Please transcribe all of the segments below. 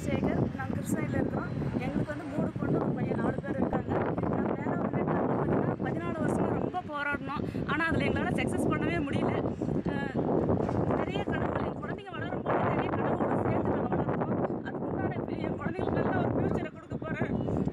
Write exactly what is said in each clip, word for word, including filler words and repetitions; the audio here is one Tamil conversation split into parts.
சேகர். நாங்கள் கிருஷ்ணகிரியில் இருக்கிறோம். எங்களுக்கு வந்து மூணு பொண்ணு ஒரு பையன் நாலு பேர் இருக்காங்க. நாங்கள் வேலை ஒரு நெட்வொர்க்கில் பார்த்தீங்கன்னா பதினாலு வருஷமாக ரொம்ப போராடினோம். ஆனால் அதில் எங்களால் சக்ஸஸ் பண்ணவே முடியல. நிறைய கனவுகள் என் குழந்தைங்க வளரும் போது நிறைய கனவுகளை சேர்த்து நாங்கள் வளர்த்தோம். அதுக்கு முன்னாடி என் குழந்தைங்களுக்கு நல்ல ஒரு ஃப்யூச்சரை கொடுக்க போகிறேன்,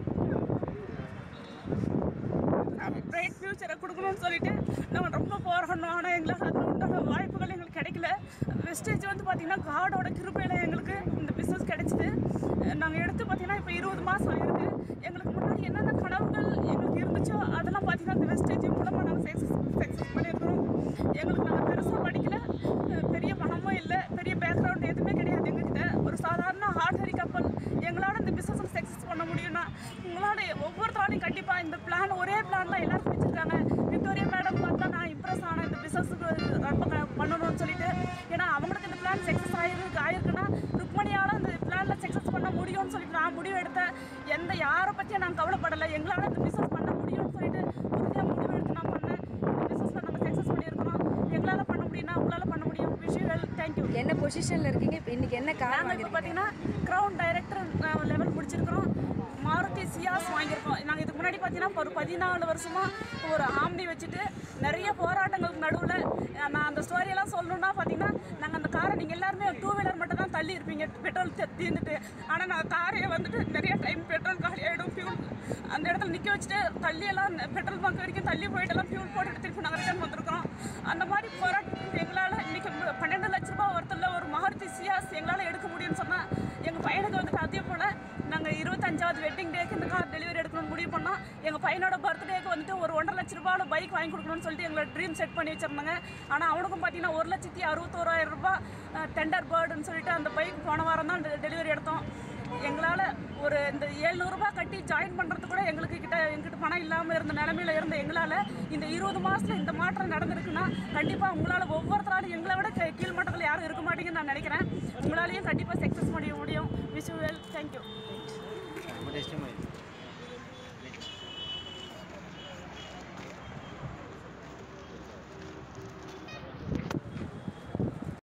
பிரைட் ஃப்யூச்சரை கொடுக்கணும்னு சொல்லிட்டு நாங்கள் ரொம்ப போராடணும். ஆனால் எங்களுக்கு அதில் உண்டான வாய்ப்புகள் எங்களுக்கு கிடைக்கல. வெஸ்டேஜ் வந்து பார்த்திங்கன்னா காடோட கிருபையில் எங்களுக்கு இந்த பிஸ்னஸ் கிடைச்சிது. நாங்கள் எடுத்து பார்த்திங்கன்னா இப்போ இருபது மாதம் ஆகிருக்கு. எங்களுக்கு முன்னாடி என்னென்ன கனவுகள் எங்களுக்கு இருந்துச்சோ அதெல்லாம் பார்த்திங்கன்னா இந்த வெஸ்டேஜ் மூலமாக நாங்கள் சக்ஸஸ் சக்ஸஸ் பண்ணியிருக்கிறோம். எங்களுக்கு நாங்கள் பெருசாக படிக்கலை, பெரிய பணமும் இல்லை, பெரிய பேக்ரவுண்ட் எதுவுமே கிடையாது எங்ககிட்ட. ஒரு சாதாரண ஆர்டினரி கப்பல் எங்களால் இந்த பிஸ்னஸில் சக்ஸஸ் பண்ண முடியும்னா உங்களால் ஒவ்வொருத்தராலையும் கண்டிப்பாக இந்த பிளான் ஒரே பிளான்லாம் எல்லாருக்கும் வச்சுருக்காங்க. விக்டோரியா மேடம் பார்த்தா நான் இம்ப்ரெஸ் ஆனேன் இந்த பிஸ்னஸுக்கு ரொம்ப பண்ணணும்னு சொல்லிட்டு. ஏன்னா அவங்களுக்கு இந்த பிளான் சக்ஸஸ் ஆகிருக்கு ஆகிருக்குன்னா ருக்மணியால் இந்த பிளானில் சக்ஸஸ் பண்ண முடியும்னு சொல்லிட்டு நான் முடிவு எடுத்தேன். எந்த யாரை பற்றியும் நான் கவலைப்படலை. எங்களால் இந்த பிஸ்னஸ் பண்ண முடியும்னு சொல்லிட்டு உறுதியாக முடிவு எடுத்து நான் பண்ணேன். இந்த பிஸ்னஸில் நாங்கள் சக்ஸஸ் பண்ணியிருக்கிறோம். எங்களால் பண்ண முடியும்னா உங்களால் பண்ண முடியும். Visual thank you. என்ன பொசிஷனில் இருக்கீங்க இப்போ? இன்றைக்கி என்ன காரணம்? நாங்கள் இப்போ பார்த்தீங்கன்னா க்ரௌன் டைரக்டர் லெவல் முடிச்சிருக்கிறோம். மாருதி சியாஸ் வாங்கியிருக்கோம். நாங்கள் இதுக்கு முன்னாடி பார்த்தீங்கன்னா ஒரு பதினாலு வருஷமாக ஒரு ஆம்னி வச்சுட்டு நிறைய போராட்டங்களுக்கு நடுவில் நான் அந்த ஸ்டோரியெல்லாம் சொல்லணுன்னா பார்த்தீங்கன்னா நாங்கள் அந்த காரை நீங்கள் எல்லாருமே டூ வீலர் மட்டும் தான் தள்ளி இருப்பீங்க பெட்ரோல் தீர்ந்துட்டு. ஆனால் நான் காரையை வந்துட்டு நிறைய டைம் பெட்ரோல் காலி ஆகிடும், ஃபியூல் அந்த இடத்துல நிற்க வச்சுட்டு தள்ளியெல்லாம் பெட்ரோல் பங்க் வரைக்கும் தள்ளி போயிட்டெல்லாம் ஃபியூல் போட்டு திருப்பி நாங்கள் ரிட்டர்ன் வந்திருக்கிறோம். அந்த மாதிரி போராட்டத்துக்கு எங்களால் இன்றைக்கி பன்னெண்டு லட்ச ரூபா ஒருத்தரில் ஒரு மாருதி சியாஸ் எங்களால் எடுக்க முடியும்னு சொன்னால் எங்கள் பையனுக்கு வந்துட்டு அதே போல் நாங்கள் இருபத்தஞ்சாவது வெட்டிங் டேக்கு இந்த கார் டெலிவரி எடுக்கணும்னு முடிவு பண்ணோம். எங்கள் பையனோட பர்த்டேக்கு வந்துட்டு ஒரு ஒன்றரை லட்ச ரூபாவில் பைக் வாங்கி கொடுக்கணும்னு சொல்லிட்டு எங்களை ட்ரீம் செட் பண்ணி வச்சுருந்தாங்க. ஆனால் அவனுக்கும் பார்த்தீங்கன்னா ஒரு லட்சத்தி அறுபத்தோராயிரம் ரூபாய் டெண்டர் பேர்டுன்னு சொல்லிட்டு அந்த பைக் போன வாரம் தான் டெலிவரி எடுத்தோம். எங்களால் ஒரு இந்த ஏழ்நூறுபா கட்டி ஜாயின் பண்ணுறது கூட எங்களுக்கு கிட்ட எங்கிட்ட பணம் இல்லாமல் இருந்த நிலமையில இருந்த எங்களால் இந்த இருபது மாதத்தில் இந்த மாற்றம் நடந்திருக்குன்னா கண்டிப்பாக உங்களால் ஒவ்வொருத்தராலும் எங்களை விட கீழ்மட்டத்தில் யாரும் இருக்க மாட்டீங்கன்னு நான் நினைக்கிறேன். உங்களாலேயும் கண்டிப்பாக சக்ஸஸ் பண்ண முடியும். Wish you well. தேங்க்யூ.